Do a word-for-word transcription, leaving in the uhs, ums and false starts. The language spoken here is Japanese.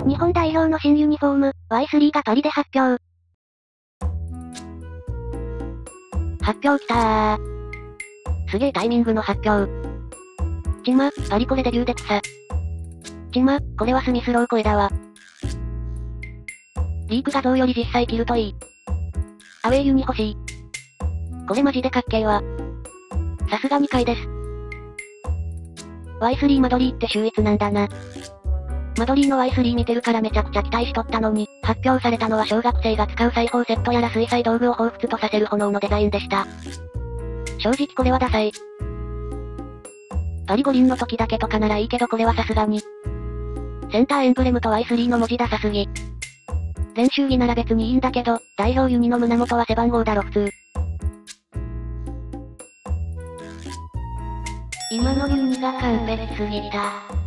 日本代表の新ユニフォーム、ワイスリー がパリで発表。 発表きたー。すげえタイミングの発表。ちま、パリコレデビューで草。ちま、これはスミスロー声だわ。リーク画像より実際着るといい。アウェイユニ欲しい。これマジでかっけーわ。さすがに買いです。ワイスリー マドリーって秀逸なんだな。マドリーの ワイスリー 見てるからめちゃくちゃ期待しとったのに、発表されたのは小学生が使う裁縫セットやら水彩道具を彷彿とさせる炎のデザインでした。正直これはダサい。パリ五輪の時だけとかならいいけどこれはさすがに。センターエンブレムと ワイスリー の文字ダサすぎ。練習着なら別にいいんだけど、代表ユニの胸元は背番号だろ普通。今のユニが完璧すぎた。